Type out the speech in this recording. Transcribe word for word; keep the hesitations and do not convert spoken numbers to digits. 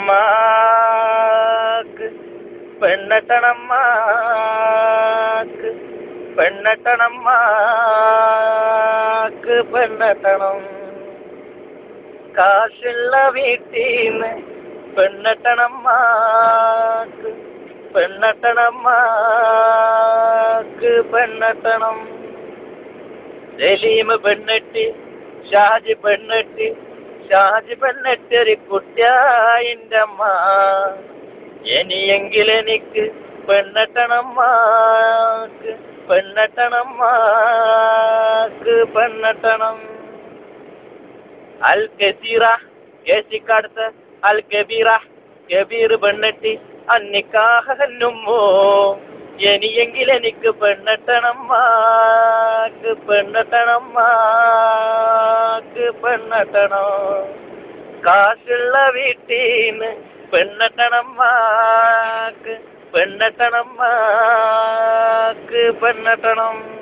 പെണ്ണട്ടണമ്മാക്ക് പെണ്ണട്ടണമ്മാക്ക് പെണ്ണട്ടണമ്മാക്ക് പെണ്ണട്ടണം കാശുള്ള വീട്ടീന്ന് പെണ്ണട്ടണമ്മാക്ക് പെണ്ണട്ടണമ്മാക്ക് പെണ്ണട്ടണം സലീം പെണ്ണെട്ടി ഷാജി പെണ്ണെട്ടി ഷാജി പെണ്ണെട്ടി ഒരു കുട്ടിയായിൻ്റെ അമ്മ ഇനിയെങ്കിലെനിക്ക് പെണ്ണട്ടണമ്മാക്ക് പെണ്ണട്ടണമ്മാക്ക് പെണ്ണട്ടണം അൽ കസീറ കേസിക്കടുത്ത് അൽ കബീറ കബീർ പെണ്ണെട്ടി അന്നിക്കാഹന്നുമ്മോ ഇനിയെങ്കിലെനിക്ക് പെണ്ണട്ടണമ്മാക്ക് പെണ്ണട്ടണമ്മാക്ക് പെണ്ണട്ടണം കാശുള്ള വീട്ടീന്ന് പെണ്ണട്ടണമ്മാക്ക് പെണ്ണട്ടണമ്മാക്ക് പെണ്ണട്ടണം